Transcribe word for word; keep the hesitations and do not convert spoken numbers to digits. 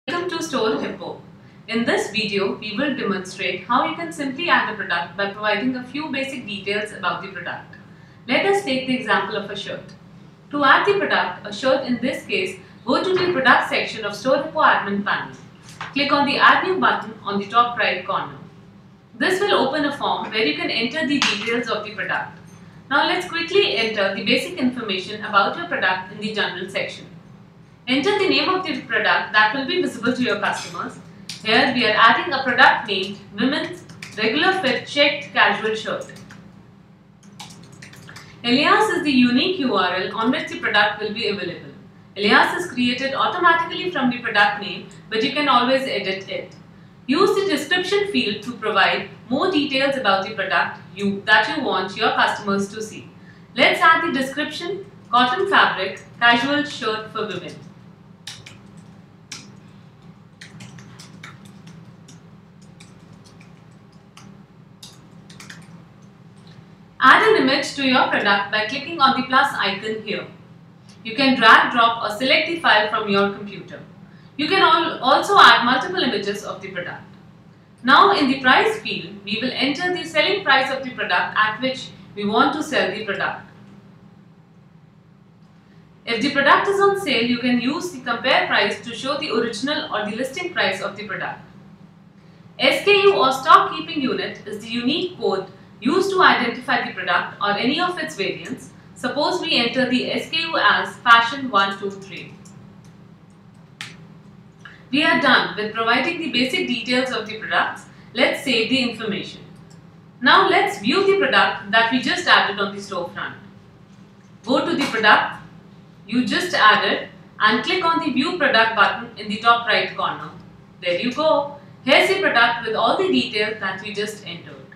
Welcome to StoreHippo. In this video, we will demonstrate how you can simply add a product by providing a few basic details about the product. Let us take the example of a shirt. To add the product, a shirt in this case, go to the product section of StoreHippo admin panel. Click on the Add New button on the top right corner. This will open a form where you can enter the details of the product. Now let's quickly enter the basic information about your product in the General section. Enter the name of the product that will be visible to your customers. Here we are adding a product named Women's Regular Fit Checked Casual Shirt. Alias is the unique U R L on which the product will be available. Alias is created automatically from the product name, but you can always edit it. Use the description field to provide more details about the product you, that you want your customers to see. Let's add the description: cotton fabric, casual shirt for women. Add an image to your product by clicking on the plus icon here. You can drag, drop or select the file from your computer. You can also add multiple images of the product. Now in the price field, we will enter the selling price of the product at which we want to sell the product. If the product is on sale, you can use the compare price to show the original or the listing price of the product. S K U or stock keeping unit is the unique code used to identify the product or any of its variants. Suppose we enter the S K U as fashion one two three. We are done with providing the basic details of the products. Let's save the information. Now let's view the product that we just added on the storefront. Go to the product you just added and click on the View Product button in the top right corner. There you go. Here's the product with all the details that we just entered.